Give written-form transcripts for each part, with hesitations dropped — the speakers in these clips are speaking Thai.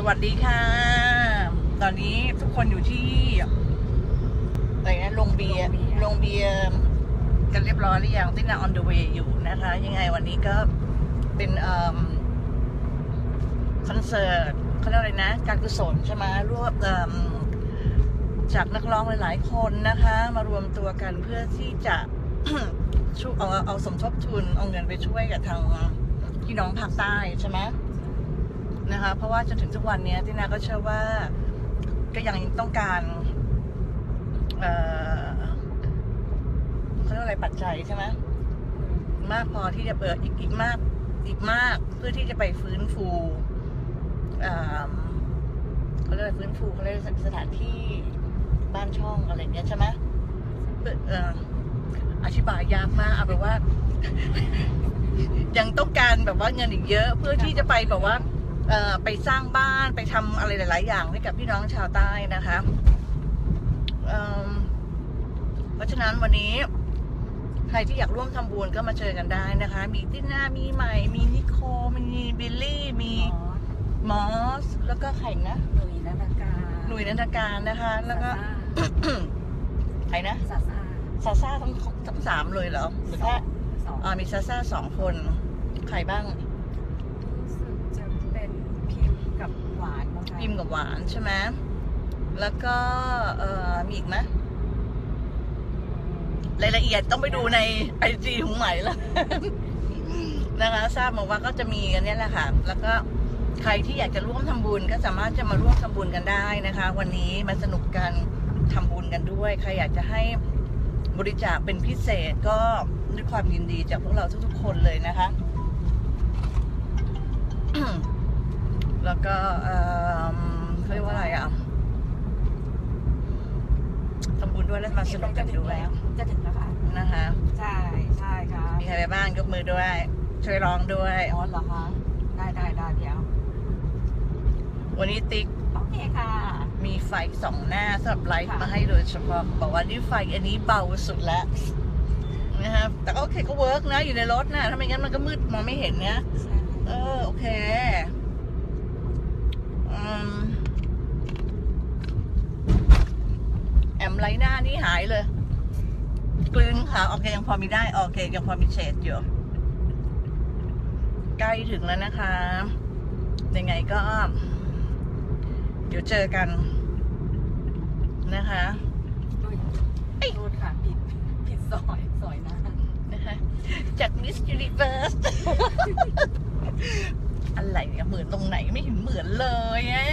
วัสดีค่ะตอนนี้ทุกคนอยู่ที่อะไรนะโรงเบียร์กันเรียบร้อยหรือยังที่นา on the way อยู่นะคะยังไงวันนี้ก็เป็นคอนเสิร์ตเขาเรียกอะไรนะการกุศลใช่ไหมรวบจากนักร้องหลายๆคนนะคะมารวมตัวกันเพื่อที่จะช่วยเอาสมทบทุนเอาเงินไปช่วยกับทางพี่น้องภาคใต้ใช่ไหมนะคะเพราะว่าจนถึงทุกวันนี้ที่นาก็เชื่อว่าก็ยังต้องการเขาเรียกอะไรปัจจัยใช่ไหมมากพอที่จะเปิดอีกมากเพื่อที่จะไปฟื้นฟูเขาเรียกฟื้นฟูเขาเรียกสถานที่บ้านช่องอะไรเงี้ยใช่ไหมอธิบายยากมากเอาแบบว่า ยังต้องการแบบว่าเงินอีกเยอะเพื่อที่จะไปแบบว่าไปสร้างบ้านไปทำอะไรหลายๆอย่างให้กับพี่น้องชาวใต้นะคะเพราะฉะนั้นวันนี้ใครที่อยากร่วมทำบุญก็มาเจอกันได้นะคะมีติน่ามีใหม่มีนิโคมีบิลลี่มีมอสแล้วก็ใครนะหนุ่ยนันทการนะคะแล้วก็ใครนะซาซ่าทั้งสามเลยเหรอหรือแค่มีซาซ่า2 คนใครบ้างจะเป็นพิมพ์กับหวานใช่ไหมแล้วก็มีอีกไหมรายละเอียดต้องไปดูใน IG ของใหม่แล้ว นะคะทราบมาว่าก็จะมีกันนี้แหละค่ะแล้วก็ใครที่อยากจะร่วมทำบุญก็สามารถจะมาร่วมทำบุญกันได้นะคะวันนี้มาสนุกกันทำบุญกันด้วยใครอยากจะให้บริจาคเป็นพิเศษก็ด้วยความยินดีจากพวกเราทุกๆคนเลยนะคะ แล้วก็เขาเรียกว่าอะไรอ่ะทำบุญด้วยแล้วมาสนุกกันด้วยจะถึงแล้วค่ะนะคะใช่ค่ะมีใครไปบ้างยกมือด้วยช่วยร้องด้วยอ๋อเหรอคะได้เดี๋ยววันนี้ติ๊กโอเคค่ะมีไฟ2 หน้าสำหรับไลฟ์มาให้โดยเฉพาะบอกว่านี่ไฟอันนี้เบาสุดแล้วนะครับแต่ก็โอเคก็เวิร์กนะอยู่ในรถนะถ้าไม่งั้นมันก็มืดมองไม่เห็นเนี่ยโอเคแอมไลหน้านี่หายเลยกลืนค่ะโอเคยังพอมีได้โอเคยังพอมีเฉดอยู่ใกล้ถึงแล้วนะคะยังไงก็เดี๋ยวเจอกันนะคะไอ้รูดค่ะผิดซอยนะคะจาก Miss Universe อะไรเนี่ยเหมือนตรงไหนไม่เห็นเหมือนเลยอ่ะ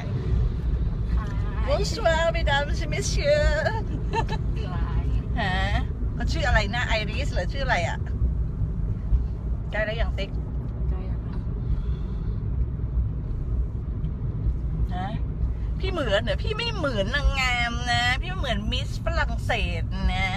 Bonsoir mesdames et messieurs ฮะเขาชื่ออะไรนะไอริสหรือชื่ออะไรอ่ะใกล้แล้วยังติ๊กนะพี่เหมือนเหรอพี่ไม่เหมือนนางงามนะพี่เหมือนมิสฝรั่งเศสนะ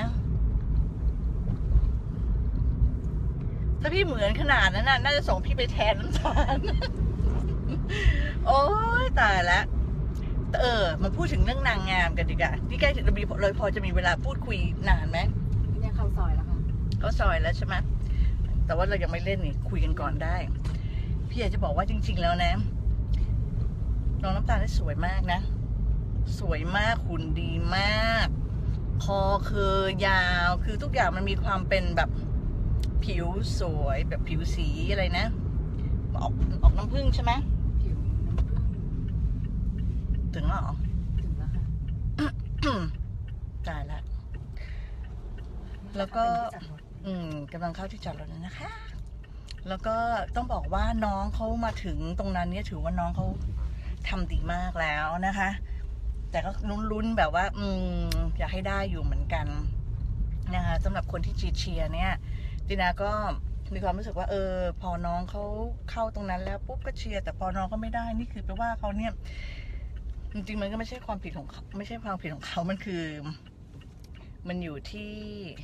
ถ้าพี่เหมือนขนาดนั้นน่าจะส่งพี่ไปแทนน้ำตาล โอ้ยตายแล้วมาพูดถึงเรื่องนางงามกันดีกว่าที่ใกล้ถึงเลยพอจะมีเวลาพูดคุยนานไหมเนี่ยเข้าซอยแล้วค่ะเข้าซอยแล้วใช่ไหมแต่ว่าเรายังไม่เล่นนี่คุยกันก่อนได้พี่อยากจะบอกว่าจริงๆแล้วนะน้องน้ำตาลได้สวยมากนะสวยมากหุ่นดีมากคอคือยาวคือทุกอย่างมันมีความเป็นแบบผิวสวยแบบผิวสีอะไรนะออกน้ำผึ้งใช่ไหมผิวน้ำผึ้งถึงแล้วเหรอถึงแล้วค่ะตายแล้วแล้วก็กำลังเข้าที่จอดรถนะคะ แล้วก็ต้องบอกว่าน้องเขามาถึงตรงนั้นเนี่ยถือว่าน้องเขาทำดีมากแล้วนะคะแต่ก็ลุ้นแบบว่าอยากให้ได้อยู่เหมือนกันนะคะสำหรับคนที่เชียร์เนี่ยตินาก็มีความรู้สึกว่าพอน้องเขาเข้าตรงนั้นแล้วปุ๊บก็เชียร์แต่พอน้องเขาไม่ได้นี่คือแปลว่าเขาเนี่ยจริงๆมันก็ไม่ใช่ความผิดของเขาไม่ใช่ความผิดของเขามันคือมันอยู่ที่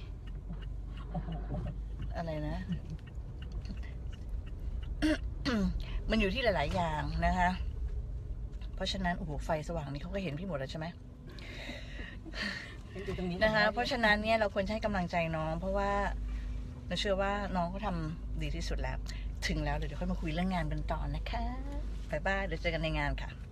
อะไรนะ มันอยู่ที่หลายๆอย่างนะคะเพราะฉะนั้นโอ้โหไฟสว่างนี้เขาก็เห็นพี่หมดแล้วใช่ไหมนะคะเพราะฉะนั้นเนี่ยเราควรให้กำลังใจน้องเพราะว่าเราเชื่อว่าน้องเขาทำดีที่สุดแล้วถึงแล้วเดี๋ยวค่อยมาคุยเรื่องงานกันต่อนะคะบ๊ายบายเดี๋ยวเจอกันในงานค่ะ